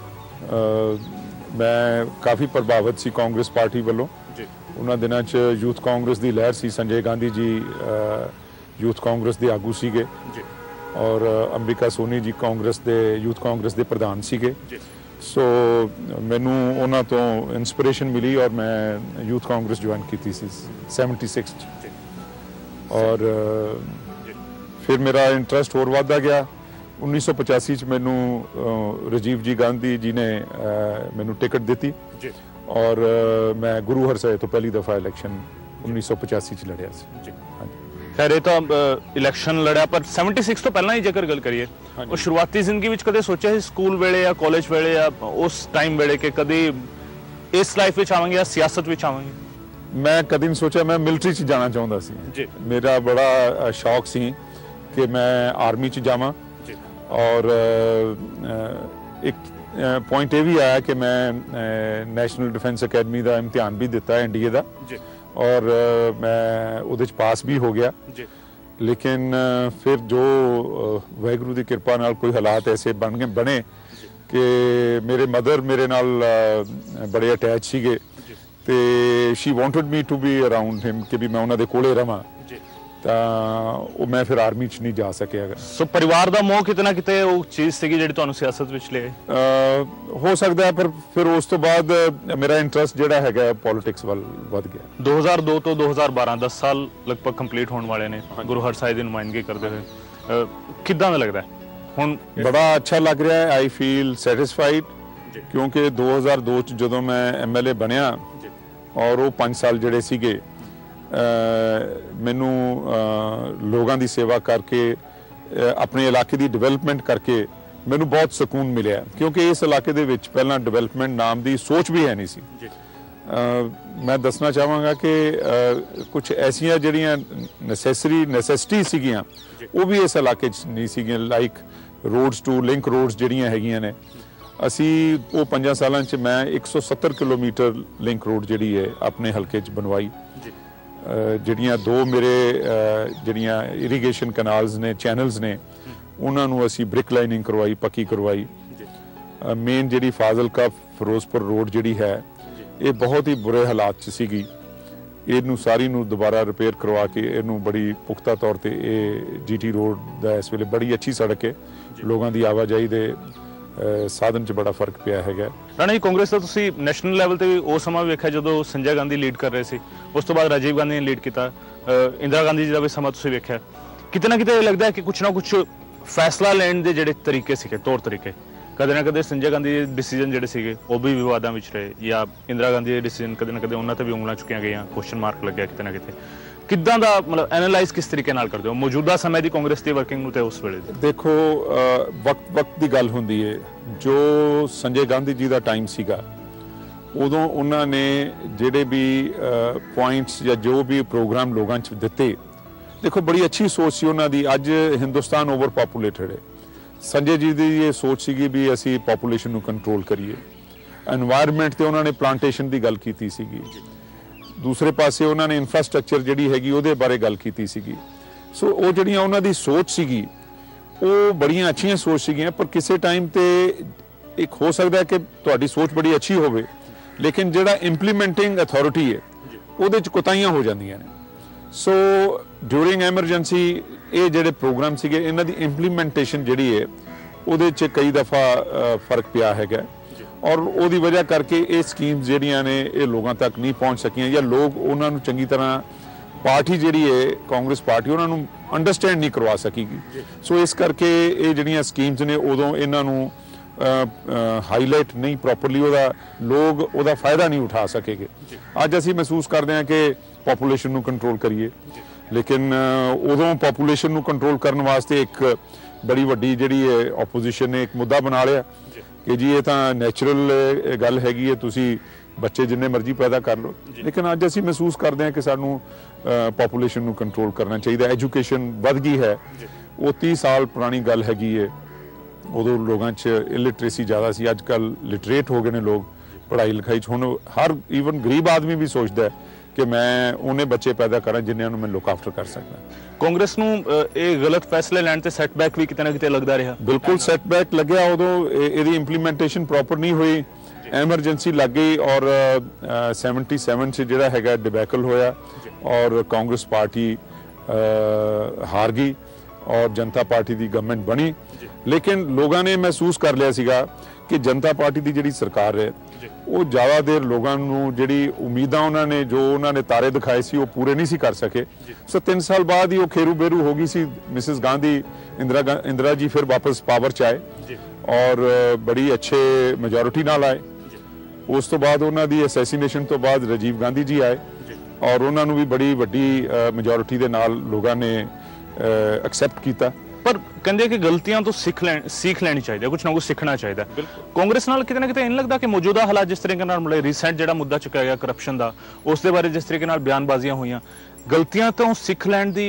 ਮੈਂ ਕਾਫੀ ਪ੍ਰਭਾਵਿਤ ਸੀ ਕਾਂਗਰਸ ਪਾਰਟੀ ਵੱਲੋਂ। ਉਹਨਾਂ ਦਿਨਾਂ 'ਚ ਯੂਥ ਕਾਂਗਰਸ ਦੀ ਲਹਿਰ ਸੀ, ਸੰਜੇ ਗਾਂਧੀ ਜੀ ਯੂਥ ਕਾਂਗਰਸ ਦੇ ਆਗੂ ਸੀਗੇ ਔਰ ਅੰਬਿਕਾ ਸੋਨੀ ਜੀ ਯੂਥ ਕਾਂਗਰਸ ਦੇ ਪ੍ਰਧਾਨ ਸੀਗੇ। ਸੋ ਮੈਨੂੰ ਉਹਨਾਂ ਤੋਂ ਇਨਸਪੀਰੇਸ਼ਨ ਮਿਲੀ ਔਰ ਮੈਂ ਯੂਥ ਕਾਂਗਰਸ ਜੁਆਇਨ ਕੀਤੀ ਸੀ 76 'ਚ ਔਰ ਫਿਰ ਮੇਰਾ ਇੰਟਰਸਟ ਹੋਰ ਵੱਧਦਾ ਗਿਆ। 1985 'ਚ ਮੈਨੂੰ ਰਾਜੀਵ ਜੀ ਗਾਂਧੀ ਜੀ ਨੇ ਮੈਨੂੰ ਟਿਕਟ ਦਿੱਤੀ ਔਰ ਮੈਂ ਗੁਰੂ ਹਰਸਾਏ ਤੋਂ ਪਹਿਲੀ ਦਫਾ ਇਲੈਕਸ਼ਨ 1985 'ਚ ਲੜਿਆ ਸੀ। ਖੈਰ ਇਹ ਤਾਂ ਇਲੈਕਸ਼ਨ ਲੜਿਆ, ਪਰ 76 ਤੋਂ ਪਹਿਲਾਂ ਹੀ ਜੇਕਰ ਗੱਲ ਕਰੀਏ, ਉਹ ਸ਼ੁਰੂਆਤੀ ਜ਼ਿੰਦਗੀ ਵਿੱਚ ਕਦੇ ਸੋਚਿਆ ਸੀ ਸਕੂਲ ਵੇਲੇ ਜਾਂ ਕਾਲਜ ਵੇਲੇ ਜਾਂ ਉਸ ਟਾਈਮ ਵੇਲੇ ਕਿ ਕਦੇ ਇਸ ਲਾਈਫ ਵਿੱਚ ਆਵਾਂਗੇ ਜਾਂ ਸਿਆਸਤ ਵਿੱਚ ਆਵਾਂਗੇ? ਮੈਂ ਕਦੀ ਨਹੀਂ ਸੋਚਿਆ। ਮੈਂ ਮਿਲਟਰੀ 'ਚ ਜਾਣਾ ਚਾਹੁੰਦਾ ਸੀ। ਮੇਰਾ ਬੜਾ ਸ਼ੌਕ ਸੀ ਕਿ ਮੈਂ ਆਰਮੀ 'ਚ ਜਾਵਾਂ ਔਰ ਇੱਕ ਪੁਆਇੰਟ ਇਹ ਵੀ ਆਇਆ ਕਿ ਮੈਂ ਨੈਸ਼ਨਲ ਡਿਫੈਂਸ ਅਕੈਡਮੀ ਦਾ ਇਮਤਿਹਾਨ ਵੀ ਦਿੱਤਾ NDA ਦਾ ਔਰ ਮੈਂ ਉਹਦੇ 'ਚ ਪਾਸ ਵੀ ਹੋ ਗਿਆ। ਲੇਕਿਨ ਫਿਰ ਜੋ ਵਾਹਿਗੁਰੂ ਦੀ ਕਿਰਪਾ ਨਾਲ ਕੋਈ ਹਾਲਾਤ ਐਸੇ ਬਣੇ ਕਿ ਮੇਰੇ ਮਦਰ ਮੇਰੇ ਨਾਲ ਬੜੇ ਅਟੈਚ ਸੀਗੇ ਤੇ she wanted me to be around him ਕਿ ਵੀ ਮੈਂ ਉਹਨਾਂ ਦੇ ਕੋਲੇ ਰਵਾਂ, ਤਾਂ ਉਹ ਮੈਂ ਫਿਰ ਆਰਮੀ 'ਚ ਨਹੀਂ ਜਾ ਸਕਿਆ। ਸੋ ਪਰਿਵਾਰ ਦਾ ਮੋਹ ਕਿਤੇ ਨਾ ਕਿਤੇ ਉਹ ਚੀਜ਼ ਸੀਗੀ ਜਿਹੜੀ ਤੁਹਾਨੂੰ ਸਿਆਸਤ ਵਿੱਚ ਲੈ ਆਈ? ਹੋ ਸਕਦਾ ਹੈ, ਪਰ ਫਿਰ ਉਸ ਤੋਂ ਬਾਅਦ ਮੇਰਾ ਇੰਟਰਸਟ ਜਿਹੜਾ ਹੈਗਾ ਪੋਲਿਟਿਕਸ ਵੱਲ ਵੱਧ ਗਿਆ। 2002 ਤੋਂ 2012 10 ਸਾਲ ਲਗਭਗ ਕੰਪਲੀਟ ਹੋਣ ਵਾਲੇ ਨੇ ਗੁਰੂ ਹਰਸਾਏ ਦੀ ਨੁਮਾਇੰਦਗੀ ਕਰਦੇ ਹੋਏ। ਕਿੱਦਾਂ ਦਾ ਲੱਗਦਾ ਹੁਣ? ਬੜਾ ਅੱਛਾ ਲੱਗ ਰਿਹਾ ਹੈ। ਆਈ ਫੀਲ ਸੈਟਿਸਫਾਈਡ ਕਿਉਂਕਿ 2002 'ਚ ਜਦੋਂ ਮੈਂ MLA ਬਣਿਆ ਔਰ ਉਹ 5 ਸਾਲ ਜਿਹੜੇ ਸੀਗੇ ਮੈਨੂੰ ਲੋਕਾਂ ਦੀ ਸੇਵਾ ਕਰਕੇ ਆਪਣੇ ਇਲਾਕੇ ਦੀ ਡਿਵੈਲਪਮੈਂਟ ਕਰਕੇ ਮੈਨੂੰ ਬਹੁਤ ਸਕੂਨ ਮਿਲਿਆ ਕਿਉਂਕਿ ਇਸ ਇਲਾਕੇ ਦੇ ਵਿੱਚ ਪਹਿਲਾਂ ਡਿਵੈਲਪਮੈਂਟ ਨਾਮ ਦੀ ਸੋਚ ਵੀ ਹੈ ਨਹੀਂ ਸੀ। ਮੈਂ ਦੱਸਣਾ ਚਾਹਾਂਗਾ ਕਿ ਕੁਝ ਐਸੀਆਂ ਜਿਹੜੀਆਂ ਨੈਸੈਸਿਟੀ ਸੀਗੀਆਂ ਉਹ ਵੀ ਇਸ ਇਲਾਕੇ 'ਚ ਨਹੀਂ ਸੀਗੀਆਂ, like roads to link roads ਜਿਹੜੀਆਂ ਹੈਗੀਆਂ ਨੇ। ਅਸੀਂ ਉਹ 5 ਸਾਲਾਂ 'ਚ ਮੈਂ 170 ਕਿਲੋਮੀਟਰ ਲਿੰਕ ਰੋਡ ਜਿਹੜੀ ਹੈ ਆਪਣੇ ਹਲਕੇ 'ਚ ਬਣਵਾਈ। ਜਿਹੜੀਆਂ 2 ਮੇਰੇ ਜਿਹੜੀਆਂ ਇਰੀਗੇਸ਼ਨ ਕਨਾਲਸ ਨੇ, ਚੈਨਲਸ ਨੇ, ਉਹਨਾਂ ਨੂੰ ਅਸੀਂ ਬ੍ਰਿਕ ਲਾਈਨਿੰਗ ਕਰਵਾਈ, ਪੱਕੀ ਕਰਵਾਈ ਮੇਨ ਜਿਹੜੀ ਫਾਜ਼ਿਲਕਾ ਫਿਰੋਜ਼ਪੁਰ ਰੋਡ ਜਿਹੜੀ ਹੈ ਇਹ ਬਹੁਤ ਹੀ ਬੁਰੇ ਹਾਲਾਤ 'ਚ ਸੀਗੀ। ਇਹਨੂੰ ਸਾਰੀ ਨੂੰ ਦੁਬਾਰਾ ਰਿਪੇਅਰ ਕਰਵਾ ਕੇ ਇਹਨੂੰ ਬੜੀ ਪੁਖਤਾ ਤੌਰ ਤੇ ਇਹ GT ਰੋਡ ਦਾ ਇਸ ਵੇਲੇ ਬੜੀ ਅੱਛੀ ਸੜਕ ਹੈ। ਲੋਕਾਂ ਦੀ ਆਵਾਜਾਈ ਦੇ ਸਾਧਨ 'ਚ ਬੜਾ ਫਰਕ ਪਿਆ ਹੈਗਾ। ਰਾਣਾ ਜੀ, ਕਾਂਗਰਸ ਦਾ ਤੁਸੀਂ ਨੈਸ਼ਨਲ ਲੈਵਲ ਤੇ ਵੀ ਉਹ ਸਮਾਂ ਵੇਖਿਆ ਜਦੋਂ ਸੰਜੇ ਗਾਂਧੀ ਲੀਡ ਕਰ ਰਹੇ ਸੀ, ਉਸ ਤੋਂ ਬਾਅਦ ਰਾਜੀਵ ਗਾਂਧੀ ਨੇ ਲੀਡ ਕੀਤਾ, ਇੰਦਰਾ ਗਾਂਧੀ ਜੀ ਦਾ ਵੀ ਸਮਾਂ ਤੁਸੀਂ ਵੇਖਿਆ। ਕਿਤੇ ਨਾ ਕਿਤੇ ਲੱਗਦਾ ਹੈ ਕਿ ਕੁਛ ਨਾ ਕੁਛ ਫੈਸਲਾ ਲੈਣ ਦੇ ਜਿਹੜੇ ਤਰੀਕੇ ਸੀਗੇ, ਤੌਰ ਤਰੀਕੇ, ਕਦੇ ਨਾ ਕਦੇ ਸੰਜੇ ਗਾਂਧੀ ਦੇ ਡਿਸੀਜਨ ਜਿਹੜੇ ਸੀਗੇ ਉਹ ਵੀ ਵਿਵਾਦਾਂ ਵਿੱਚ ਰਹੇ, ਜਾਂ ਇੰਦਰਾ ਗਾਂਧੀ ਦੇ ਡਿਸੀਜਨ ਕਦੇ ਨਾ ਕਦੇ ਉਹਨਾਂ ਤੇ ਵੀ ਉਂਗਲਾਂ ਚੁੱਕੀਆਂ ਗਈਆਂ, ਕੁਐਸਚਨ ਮਾਰਕ ਲੱਗਿਆ ਕਿਤੇ ਨਾ ਕਿਤੇ। ਕਿੱਦਾਂ ਦਾ ਮਤਲਬ ਐਨਾਲਾਈਜ਼ ਕਿਸ ਤਰੀਕੇ ਨਾਲ ਕਰਦੇ ਹੋ ਮੌਜੂਦਾ ਸਮੇਂ ਦੀ ਕਾਂਗਰਸ ਦੀ ਵਰਕਿੰਗ ਨੂੰ ਤੇ ਉਸ ਵੇਲੇ ਦੀ? ਦੇਖੋ, ਵਕਤ ਦੀ ਗੱਲ ਹੁੰਦੀ ਹੈ। ਜੋ ਸੰਜੇ ਗਾਂਧੀ ਜੀ ਦਾ ਟਾਈਮ ਸੀਗਾ ਉਦੋਂ ਉਹਨਾਂ ਨੇ ਜਿਹੜੇ ਵੀ ਪੁਆਇੰਟਸ ਜਾਂ ਜੋ ਵੀ ਪ੍ਰੋਗਰਾਮ ਲੋਕਾਂ 'ਚ ਦਿੱਤੇ, ਦੇਖੋ ਬੜੀ ਅੱਛੀ ਸੋਚ ਸੀ ਉਹਨਾਂ ਦੀ। ਅੱਜ ਹਿੰਦੁਸਤਾਨ ਓਵਰ ਪਾਪੂਲੇਟਡ ਹੈ। ਸੰਜੇ ਜੀ ਦੀ ਇਹ ਸੋਚ ਸੀਗੀ ਵੀ ਅਸੀਂ ਪਾਪੂਲੇਸ਼ਨ ਨੂੰ ਕੰਟਰੋਲ ਕਰੀਏ। এনवायरमेंट ਤੇ ਉਹਨਾਂ ਨੇ ਪਲਾਂਟੇਸ਼ਨ ਦੀ ਗੱਲ ਕੀਤੀ ਸੀਗੀ। ਦੂਸਰੇ ਪਾਸੇ ਉਹਨਾਂ ਨੇ ਇਨਫਰਾਸਟ੍ਰਕਚਰ ਜਿਹੜੀ ਹੈਗੀ ਉਹਦੇ ਬਾਰੇ ਗੱਲ ਕੀਤੀ ਸੀਗੀ। ਸੋ ਉਹ ਜਿਹੜੀਆਂ ਉਹਨਾਂ ਦੀ ਸੋਚ ਸੀਗੀ ਉਹ ਬੜੀਆਂ ਅੱਛੀਆਂ ਸੋਚ ਸੀਗੀਆਂ, ਪਰ ਕਿਸੇ ਟਾਈਮ ਤੇ ਇੱਕ ਹੋ ਸਕਦਾ ਹੈ ਕਿ ਤੁਹਾਡੀ ਸੋਚ ਬੜੀ ਅੱਛੀ ਹੋਵੇ ਲੇਕਿਨ ਜਿਹੜਾ ਇੰਪਲੀਮੈਂਟਿੰਗ ਅਥਾਰਟੀ ਹੈ ਉਹਦੇ 'ਚ ਕੋਤਾਹੀਆਂ ਹੋ ਜਾਂਦੀਆਂ ਨੇ। ਸੋ ਡਿਊਰਿੰਗ ਐਮਰਜੈਂਸੀ ਇਹ ਜਿਹੜੇ ਪ੍ਰੋਗਰਾਮ ਸੀਗੇ ਇਹਨਾਂ ਦੀ ਇੰਪਲੀਮੈਂਟੇਸ਼ਨ ਜਿਹੜੀ ਹੈ ਉਹਦੇ 'ਚ ਕਈ ਦਫਾ ਫਰਕ ਪਿਆ ਹੈਗਾ, ਔਰ ਉਹਦੀ ਵਜ੍ਹਾ ਕਰਕੇ ਇਹ ਸਕੀਮਸ ਜਿਹੜੀਆਂ ਨੇ ਇਹ ਲੋਕਾਂ ਤੱਕ ਨਹੀਂ ਪਹੁੰਚ ਸਕੀਆਂ, ਜਾਂ ਲੋਕ ਉਹਨਾਂ ਨੂੰ ਚੰਗੀ ਤਰ੍ਹਾਂ ਪਾਰਟੀ ਜਿਹੜੀ ਹੈ ਕਾਂਗਰਸ ਪਾਰਟੀ ਉਹਨਾਂ ਨੂੰ ਅੰਡਰਸਟੈਂਡ ਨਹੀਂ ਕਰਵਾ ਸਕੇਗੀ। ਸੋ ਇਸ ਕਰਕੇ ਇਹ ਜਿਹੜੀਆਂ ਸਕੀਮਸ ਨੇ ਉਦੋਂ ਇਹਨਾਂ ਨੂੰ ਹਾਈਲਾਈਟ ਨਹੀਂ ਪ੍ਰੋਪਰਲੀ, ਲੋਕ ਉਹਦਾ ਫਾਇਦਾ ਨਹੀਂ ਉਠਾ ਸਕੇਗੇ। ਅੱਜ ਅਸੀਂ ਮਹਿਸੂਸ ਕਰਦੇ ਹਾਂ ਕਿ ਪਾਪੂਲੇਸ਼ਨ ਨੂੰ ਕੰਟਰੋਲ ਕਰੀਏ, ਲੇਕਿਨ ਉਦੋਂ ਪਾਪੂਲੇਸ਼ਨ ਨੂੰ ਕੰਟਰੋਲ ਕਰਨ ਵਾਸਤੇ ਇੱਕ ਬੜੀ ਵੱਡੀ ਜਿਹੜੀ ਹੈ ਆਪੋਜੀਸ਼ਨ ਨੇ ਇੱਕ ਮੁੱਦਾ ਬਣਾ ਲਿਆ ਕਿ ਜੀ ਇਹ ਤਾਂ ਨੈਚੁਰਲ ਗੱਲ ਹੈਗੀ ਹੈ, ਤੁਸੀਂ ਬੱਚੇ ਜਿੰਨੇ ਮਰਜ਼ੀ ਪੈਦਾ ਕਰ ਲਓ। ਲੇਕਿਨ ਅੱਜ ਅਸੀਂ ਮਹਿਸੂਸ ਕਰਦੇ ਹਾਂ ਕਿ ਸਾਨੂੰ ਪਾਪੂਲੇਸ਼ਨ ਨੂੰ ਕੰਟਰੋਲ ਕਰਨਾ ਚਾਹੀਦਾ। ਐਜੂਕੇਸ਼ਨ ਵੱਧ ਗਈ ਹੈ, ਉਹ 30 ਸਾਲ ਪੁਰਾਣੀ ਗੱਲ ਹੈਗੀ ਹੈ। ਉਦੋਂ ਲੋਕਾਂ 'ਚ ਇਲਿਟਰੇਸੀ ਜ਼ਿਆਦਾ ਸੀ, ਅੱਜ ਕੱਲ੍ਹ ਲਿਟਰੇਟ ਹੋ ਗਏ ਨੇ ਲੋਕ ਪੜ੍ਹਾਈ ਲਿਖਾਈ 'ਚ। ਹੁਣ ਹਰ ਈਵਨ ਗਰੀਬ ਆਦਮੀ ਵੀ ਸੋਚਦਾ ਕਿ ਮੈਂ ਉਹਨੇ ਬੱਚੇ ਪੈਦਾ ਕਰਾਂ ਜਿਨ੍ਹਾਂ ਨੂੰ ਮੈਂ ਲੁੱਕ ਆਫਟਰ ਕਰ ਸਕਦਾ। ਕਾਂਗਰਸ ਨੂੰ ਇਹ ਗਲਤ ਫੈਸਲੇ ਲੈਣ ਤੇ ਸੈਟਬੈਕ ਵੀ ਕਿਤੇ ਨਾ ਕਿਤੇ ਲੱਗਦਾ ਰਿਹਾ। ਬਿਲਕੁਲ ਸੈਟਬੈਕ ਲੱਗਿਆ ਉਦੋਂ, ਇਹਦੀ ਇੰਪਲੀਮੈਂਟੇਸ਼ਨ ਪ੍ਰੋਪਰ ਨਹੀਂ ਹੋਈ, ਐਮਰਜੈਂਸੀ ਲੱਗ ਗਈ, ਔਰ 77 'ਚ ਜਿਹੜਾ ਹੈਗਾ ਡਿਬੈਕਲ ਹੋਇਆ ਔਰ ਕਾਂਗਰਸ ਪਾਰਟੀ ਹਾਰ ਗਈ ਔਰ ਜਨਤਾ ਪਾਰਟੀ ਦੀ ਗਵਰਨਮੈਂਟ ਬਣੀ। ਲੇਕਿਨ ਲੋਕਾਂ ਨੇ ਮਹਿਸੂਸ ਕਰ ਲਿਆ ਸੀਗਾ ਕਿ ਜਨਤਾ ਪਾਰਟੀ ਦੀ ਜਿਹੜੀ ਸਰਕਾਰ ਹੈ ਉਹ ਜ਼ਿਆਦਾ ਦੇਰ ਲੋਕਾਂ ਨੂੰ ਜਿਹੜੀ ਉਮੀਦਾਂ ਉਹਨਾਂ ਨੇ ਤਾਰੇ ਦਿਖਾਏ ਸੀ ਉਹ ਪੂਰੇ ਨਹੀਂ ਸੀ ਕਰ ਸਕੇ। ਸੋ 3 ਸਾਲ ਬਾਅਦ ਹੀ ਉਹ ਖੇਰੂ ਬੇਰੂ ਹੋ ਗਈ ਸੀ। ਮਿਸਿਸ ਗਾਂਧੀ, ਇੰਦਰਾ ਜੀ ਫਿਰ ਵਾਪਸ ਪਾਵਰ 'ਚ ਆਏ ਔਰ ਬੜੀ ਅੱਛੇ ਮੈਜੋਰਿਟੀ ਨਾਲ ਆਏ। ਉਸ ਤੋਂ ਬਾਅਦ ਉਹਨਾਂ ਦੀ ਅਸੈਸੀਨੇਸ਼ਨ ਤੋਂ ਬਾਅਦ ਰਾਜੀਵ ਗਾਂਧੀ ਜੀ ਆਏ ਔਰ ਉਹਨਾਂ ਨੂੰ ਵੀ ਬੜੀ ਵੱਡੀ ਮੈਜੋਰਿਟੀ ਦੇ ਨਾਲ ਲੋਕਾਂ ਨੇ ਐਕਸੈਪਟ ਕੀਤਾ। ਪਰ ਕਹਿੰਦੇ ਕਿ ਗਲਤੀਆਂ ਤੋਂ ਸਿੱਖ ਲੈਣੀ ਚਾਹੀਦੀ ਹੈ, ਕੁਝ ਨਾ ਕੁਝ ਸਿੱਖਣਾ ਚਾਹੀਦਾ। ਕਾਂਗਰਸ ਨਾਲ ਕਿਤੇ ਨਾ ਕਿਤੇ ਨਹੀਂ ਲੱਗਦਾ ਕਿ ਮੌਜੂਦਾ ਹਾਲਾਤ ਜਿਸ ਤਰੀਕੇ ਨਾਲ ਮਿਲੇ, ਰੀਸੈਂਟ ਜਿਹੜਾ ਮੁੱਦਾ ਚੁੱਕਿਆ ਗਿਆ ਕਰਪਸ਼ਨ ਦਾ, ਉਸ ਦੇ ਬਾਰੇ ਜਿਸ ਤਰੀਕੇ ਨਾਲ ਬਿਆਨਬਾਜ਼ੀਆਂ ਹੋਈਆਂ, ਗਲਤੀਆਂ ਤੋਂ ਸਿੱਖ ਲੈਣ ਦੀ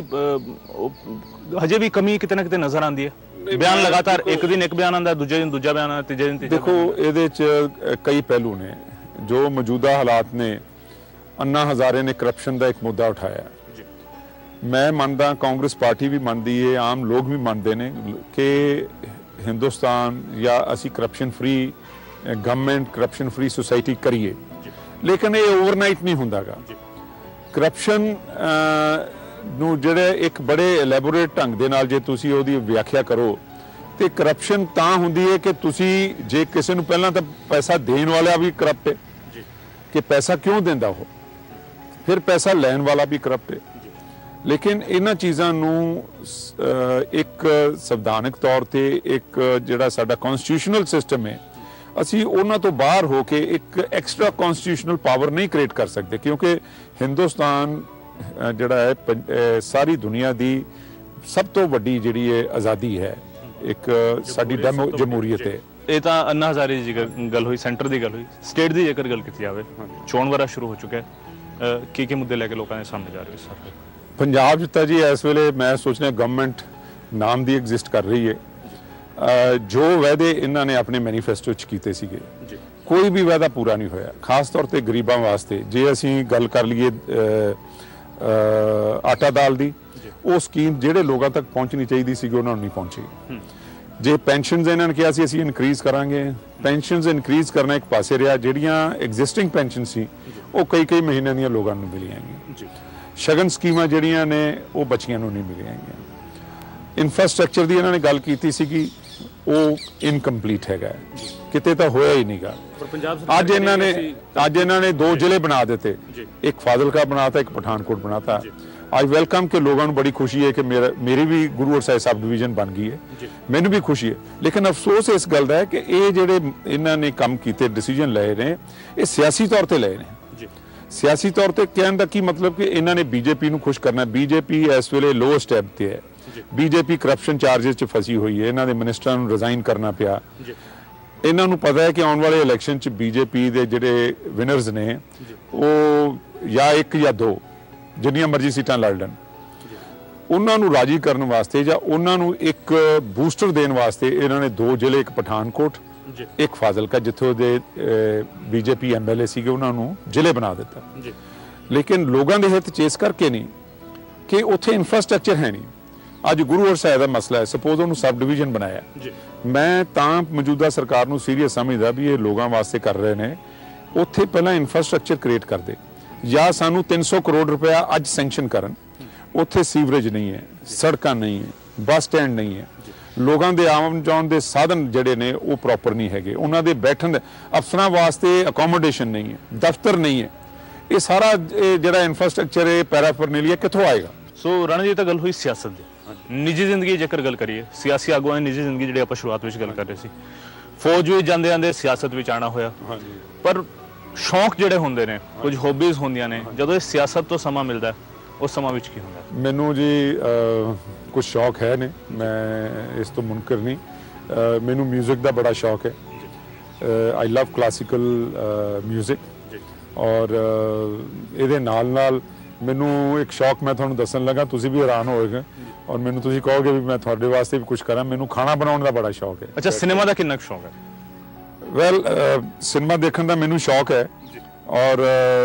ਹਜੇ ਵੀ ਕਮੀ ਕਿਤੇ ਨਾ ਕਿਤੇ ਨਜ਼ਰ ਆਉਂਦੀ ਹੈ? ਬਿਆਨ ਲਗਾਤਾਰ ਇੱਕ ਦਿਨ ਇੱਕ ਬਿਆਨ ਆਉਂਦਾ, ਦੂਜੇ ਦਿਨ ਦੂਜਾ ਬਿਆਨ ਆਉਂਦਾ, ਤੀਜੇ ਦਿਨ ਤੀਜਾ। ਦੇਖੋ ਇਹਦੇ 'ਚ ਕਈ ਪਹਿਲੂ ਨੇ। ਜੋ ਮੌਜੂਦਾ ਹਾਲਾਤ ਨੇ, ਅੰਨਾ ਹਜ਼ਾਰੇ ਨੇ ਕਰਪਸ਼ਨ ਦਾ ਇੱਕ ਮੁੱਦਾ ਉਠਾਇਆ। ਮੈਂ ਮੰਨਦਾ, ਕਾਂਗਰਸ ਪਾਰਟੀ ਵੀ ਮੰਨਦੀ ਹੈ, ਆਮ ਲੋਕ ਵੀ ਮੰਨਦੇ ਨੇ ਕਿ ਹਿੰਦੁਸਤਾਨ ਜਾਂ ਅਸੀਂ corruption free government, corruption free society ਕਰੀਏ, ਲੇਕਿਨ ਇਹ ਓਵਰਨਾਈਟ ਨਹੀਂ ਹੁੰਦਾਗਾ। ਕਰਪਸ਼ਨ ਨੂੰ ਜਿਹੜੇ ਇੱਕ ਬੜੇ ਐਲੈਬੋਰੇਟ ਢੰਗ ਦੇ ਨਾਲ ਜੇ ਤੁਸੀਂ ਉਹਦੀ ਵਿਆਖਿਆ ਕਰੋ ਤੇ ਕਰਪਸ਼ਨ ਤਾਂ ਹੁੰਦੀ ਹੈ ਕਿ ਤੁਸੀਂ ਜੇ ਕਿਸੇ ਨੂੰ ਪਹਿਲਾਂ ਤਾਂ ਪੈਸਾ ਦੇਣ ਵਾਲਾ ਵੀ ਕਰਪਟ ਹੈ ਕਿ ਪੈਸਾ ਕਿਉਂ ਦਿੰਦਾ ਉਹ, ਫਿਰ ਪੈਸਾ ਲੈਣ ਵਾਲਾ ਵੀ ਕਰਪਟ ਹੈ। ਲੇਕਿਨ ਇਹਨਾਂ ਚੀਜ਼ਾਂ ਨੂੰ ਇੱਕ ਸੰਵਿਧਾਨਕ ਤੌਰ ਤੇ ਇੱਕ ਜਿਹੜਾ ਸਾਡਾ ਕਨਸਟੀਟਿਊਸ਼ਨਲ ਸਿਸਟਮ ਹੈ, ਅਸੀਂ ਉਹਨਾਂ ਤੋਂ ਬਾਹਰ ਹੋ ਕੇ ਇੱਕ ਐਕਸਟਰਾ ਕਨਸਟੀਟਿਊਸ਼ਨਲ ਪਾਵਰ ਨਹੀਂ ਕ੍ਰੀਏਟ ਕਰ ਸਕਦੇ, ਕਿਉਂਕਿ ਹਿੰਦੁਸਤਾਨ ਜਿਹੜਾ ਹੈ ਸਾਰੀ ਦੁਨੀਆ ਦੀ ਸਭ ਤੋਂ ਵੱਡੀ ਜਿਹੜੀ ਹੈ ਆਜ਼ਾਦੀ ਹੈ, ਇੱਕ ਸਾਡੀ ਜਮਹੂਰੀਅਤ ਹੈ। ਇਹ ਤਾਂ ਅੰਨਾ ਹਜ਼ਾਰੇ ਦੀ ਗੱਲ ਹੋਈ, ਸੈਂਟਰ ਦੀ ਗੱਲ ਹੋਈ। ਸਟੇਟ ਦੀ ਜੇਕਰ ਗੱਲ ਕੀਤੀ ਜਾਵੇ, ਚੋਣ ਵਾਰਾ ਸ਼ੁਰੂ ਹੋ ਚੁੱਕਾ ਹੈ, ਕੀ ਮੁੱਦੇ ਲੈ ਕੇ ਲੋਕਾਂ ਦੇ ਸਾਹਮਣੇ ਜਾ ਰਹੇ ਸਰ? ਪੰਜਾਬ 'ਚ ਤਾਂ ਜੀ ਇਸ ਵੇਲੇ ਮੈਂ ਸੋਚਦਾ ਗਵਰਨਮੈਂਟ ਨਾਮ ਦੀ ਐਗਜ਼ਿਸਟ ਕਰ ਰਹੀ ਹੈ। ਜੋ ਵਾਅਦੇ ਇਹਨਾਂ ਨੇ ਆਪਣੇ ਮੈਨੀਫੈਸਟੋ 'ਚ ਕੀਤੇ ਸੀਗੇ, ਕੋਈ ਵੀ ਵਾਅਦਾ ਪੂਰਾ ਨਹੀਂ ਹੋਇਆ, ਖਾਸ ਤੌਰ ਤੇ ਗਰੀਬਾਂ ਵਾਸਤੇ। ਜੇ ਅਸੀਂ ਗੱਲ ਕਰ ਲਈਏ ਆਟਾ ਦਾਲ ਦੀ, ਉਹ ਸਕੀਮ ਜਿਹੜੇ ਲੋਕਾਂ ਤੱਕ ਪਹੁੰਚਣੀ ਚਾਹੀਦੀ ਸੀਗੀ ਉਹਨਾਂ ਨੂੰ ਨਹੀਂ ਪਹੁੰਚੀ। ਜੇ ਪੈਨਸ਼ਨਸ ਇਹਨਾਂ ਨੇ ਕਿਹਾ ਸੀ ਅਸੀਂ ਇਨਕਰੀਜ਼ ਕਰਾਂਗੇ, ਪੈਨਸ਼ਨਸ ਇਨਕਰੀਜ਼ ਕਰਨਾ ਇੱਕ ਪਾਸੇ ਰਿਹਾ, ਜਿਹੜੀਆਂ ਐਗਜ਼ਿਸਟਿੰਗ ਪੈਨਸ਼ਨ ਸੀ ਉਹ ਕਈ ਮਹੀਨਿਆਂ ਦੀਆਂ ਲੋਕਾਂ ਨੂੰ ਮਿਲੀਆਂ ਹੈਗੀਆਂ। ਸ਼ਗਨ ਸਕੀਮਾਂ ਜਿਹੜੀਆਂ ਨੇ ਉਹ ਬੱਚੀਆਂ ਨੂੰ ਨਹੀਂ ਮਿਲੀਆਂ ਹੈਗੀਆਂ। ਇਨਫਰਾਸਟ੍ਰਕਚਰ ਦੀ ਇਹਨਾਂ ਨੇ ਗੱਲ ਕੀਤੀ ਸੀ ਕਿ ਉਹ ਇਨਕੰਪਲੀਟ ਹੈਗਾ, ਕਿਤੇ ਤਾਂ ਹੋਇਆ ਹੀ ਨਹੀਂਗਾ। ਅੱਜ ਇਹਨਾਂ ਨੇ 2 ਜ਼ਿਲ੍ਹੇ ਬਣਾ ਦਿੱਤੇ, ਇੱਕ ਫਾਜ਼ਿਲਕਾ ਬਣਾਤਾ, ਇੱਕ ਪਠਾਨਕੋਟ ਬਣਾਤਾ। आई वेलकम के लोगों को बड़ी खुशी है कि मेरी भी गुरु हरसाए सब डिवीजन बन गई है, मैनू भी खुशी है। लेकिन अफसोस इस गल का है कि ये जेडे इन्होंने काम किए डिसीजन ले रहे हैं ये सियासी तौर पर ले रहे हैं। सियासी तौर पर कहने का की मतलब कि इन्होंने बीजेपी को खुश करना। बीजेपी इस वेले लो स्टैप पर है, बीजेपी करप्शन चार्जिज च फसी हुई है, इन्होंने मिनिस्टरां नूं रिजाइन करना पिया। इन्हों पता है कि आने वाले इलैक्शन च बीजेपी के जेडे विनर्स ने वो या 1 या 2 जिन्नियां मर्जी सीटां लड़ लैण, उन्होंने राजी करने वास्ते या उन्होंने एक बूस्टर देने वास्ते इन्होंने 2 जिले, एक पठानकोट एक फाजिलका जिथों दे बीजेपी MLA सीगे उन्होंने जिले बना दिता। लेकिन लोगों के हित च इस करके नहीं कि उत्थे इंफ्रास्ट्रक्चर है नहीं। अज गुरु हरसाए का मसला है, सपोज उन्होंने सब डिवीजन बनाया, मैं तां मौजूदा सरकार नूं सीरीयस समझदा भी ये लोगों वास्ते कर रहे हैं। उत्थे पहला इंफ्रास्ट्रक्चर क्रिएट कर दे या सानू 300 करोड़ रुपया अज सैंक्शन करन, उत्थे सीवरेज नहीं है, सड़कां नहीं है, बस स्टैंड नहीं है, लोगों के आवन जान के साधन जड़े ने वो प्रॉपर नहीं है, उन्होंने बैठन अफसरां वास्ते अकोमोडेशन नहीं है, दफ्तर नहीं है। ये सारा जड़ा इंफ्रास्ट्रक्चर है पैराफर्नेलिया कित्थों आएगा। सो राणा जी तो गल हुई सियासत की, निजी जिंदगी जेकर गल करिए सियासी आगुआं निजी जिंदगी जी आप शुरुआत में गल कर रहे थे, फौज भी जाते आते सियासत में आना होया, पर शौक जिहड़े हुंदे ने कुछ हॉबीज होंदियां ने, जदों इस सियासत तो समा मिलता है उस समा विच की हुंदा है? मैनू जी कुछ शौक है ने, मैं इस तो मुनकर नहीं, मैनू म्यूजिक का बड़ा शौक है। आई लव क्लासिकल म्यूजिक और इहदे नाल नाल मैनू एक शौक मैं तुहानूं दस्सण लगा, तुसीं भी हैरान होएगे और मैनू तुसीं कहोगे भी मैं तुहाडे वास्ते भी कुछ करां, मैनू खाना बनाउण दा बड़ा शौक है। अच्छा, सिनेमा दा किन्ना शौक है? वेल सिनेमा देखने का मैनू शौक है और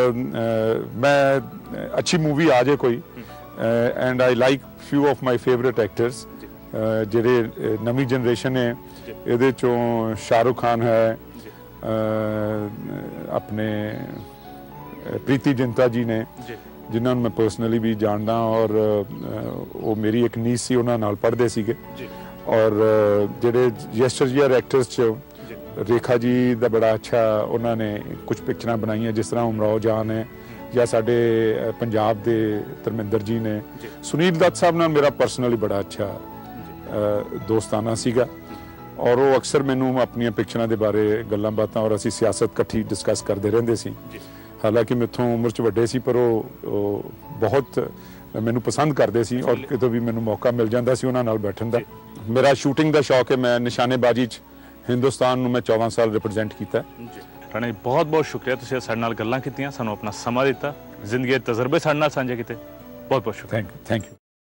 मैं अच्छी मूवी आ जाए कोई and I like few of my favourite actors जेडे नवी जनरेशन है, ये चों शाहरुख खान है, अपने प्रीति जिंटा जी ने जिन्होंने मैं पर्सनली भी जानदा और वो मेरी एक नीस सी उन्हां नाल पढ़दे सीगे। और जेडे यस्टरईयर एक्टर्स च रेखा जी का बड़ा अच्छा उन्होंने कुछ पिक्चर बनाई जिस तरह उमराव जान है या साडे पंजाब के धर्मेंद्र जी ने, सुनील दत्त साहब नाल मेरा पर्सनली बड़ा अच्छा दोस्ताना सीगा और वो अक्सर मैनू अपन पिक्चरों के बारे गल्लां बातां और असी सियासत कट्ठी डिस्कस करते रहंदे सी। हालांकि मेथों उम्र च वड्डे सी पर वो बहुत मैनू पसंद करते सी और कितों भी मैनू मौका मिल जाता सी उन्हां नाल बैठण दा। मेरा शूटिंग का शौक है, मैं निशानेबाजी हिंदुस्तान में 14 साल रिप्रजेंट किया। राणा जी बहुत बहुत शुक्रिया, तुसीं साडे नाल गल्लां कीतियां, सानूं अपना समा दिता, जिंदगी दे तजर्बे साडे नाल सांझे कीते, बहुत बहुत शुक्रिया। Thank you.